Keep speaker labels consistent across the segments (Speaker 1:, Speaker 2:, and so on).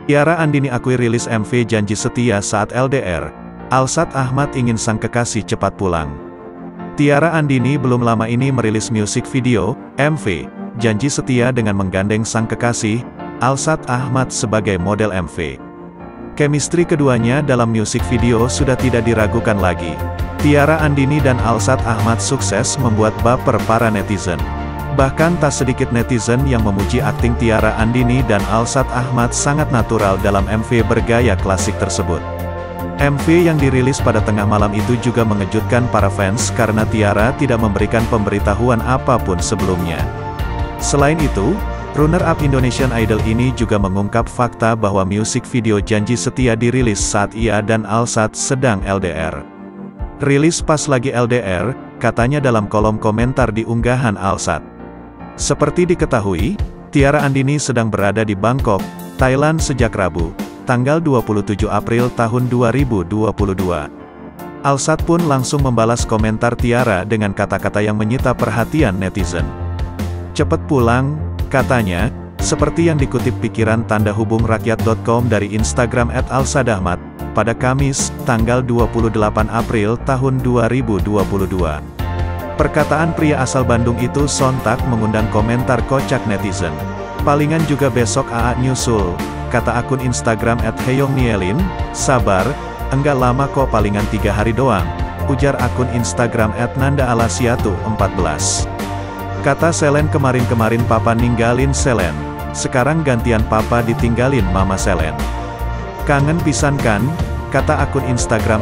Speaker 1: Tiara Andini akui rilis MV Janji Setia saat LDR. Alsat Ahmad ingin sang kekasih cepat pulang. Tiara Andini belum lama ini merilis musik video, MV, Janji Setia dengan menggandeng sang kekasih, Alsat Ahmad sebagai model MV. Chemistry keduanya dalam musik video sudah tidak diragukan lagi. Tiara Andini dan Alsat Ahmad sukses membuat baper para netizen. Bahkan tak sedikit netizen yang memuji akting Tiara Andini dan Alsat Ahmad sangat natural dalam MV bergaya klasik tersebut. MV yang dirilis pada tengah malam itu juga mengejutkan para fans karena Tiara tidak memberikan pemberitahuan apapun sebelumnya. Selain itu, runner-up Indonesian Idol ini juga mengungkap fakta bahwa musik video Janji Setia dirilis saat ia dan Alsat sedang LDR. Rilis pas lagi LDR, katanya dalam kolom komentar di unggahan Alsat. Seperti diketahui, Tiara Andini sedang berada di Bangkok, Thailand sejak Rabu, tanggal 27 April tahun 2022. Alsat pun langsung membalas komentar Tiara dengan kata-kata yang menyita perhatian netizen. "Cepet pulang," katanya, seperti yang dikutip pikiran tanda hubung rakyat.com dari Instagram @alsadahmat, pada Kamis, tanggal 28 April tahun 2022. Perkataan pria asal Bandung itu sontak mengundang komentar kocak netizen. "Palingan juga besok AA nyusul," kata akun Instagram @heyongnielin, "sabar, enggak lama kok palingan 3 hari doang," ujar akun Instagram @nandaalasiatu14. Kata Selen kemarin-kemarin papa ninggalin Selen, sekarang gantian papa ditinggalin mama Selen. "Kangen pisan kan?" kata akun Instagram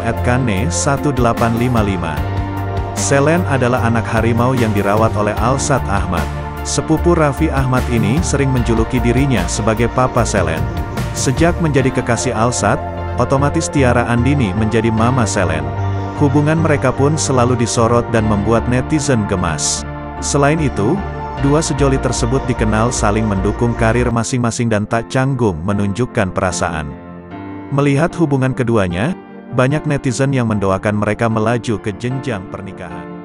Speaker 1: @kane1855. Selen adalah anak harimau yang dirawat oleh Alsat Ahmad. Sepupu Raffi Ahmad ini sering menjuluki dirinya sebagai Papa Selen. Sejak menjadi kekasih Alsat, otomatis Tiara Andini menjadi Mama Selen. Hubungan mereka pun selalu disorot dan membuat netizen gemas. Selain itu, dua sejoli tersebut dikenal saling mendukung karir masing-masing dan tak canggung menunjukkan perasaan. Melihat hubungan keduanya, banyak netizen yang mendoakan mereka melaju ke jenjang pernikahan.